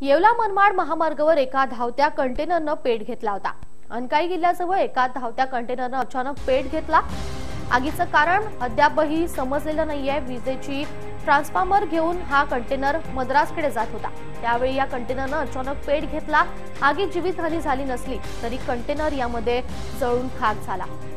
येवला मनमाड महामार्गावर एका धावत्या कंटेनरनं पेट घेतला होता। अनकाई किल्ल्याजवळ एका धावत्या कंटेनरनं अचानक पेट घेतला। आगीचं कारण अद्यापही समजलेलं नाहीये। विजेची ट्रान्सफॉर्मर घेऊन हा कंटेनर मद्रासकडे जात होता। त्यावेळी या कंटेनरनं अचानक पेट घेतला। आगीत जीवितहानी झाली नसली तरी कंटेनर यामध्ये जळून खाक झाला।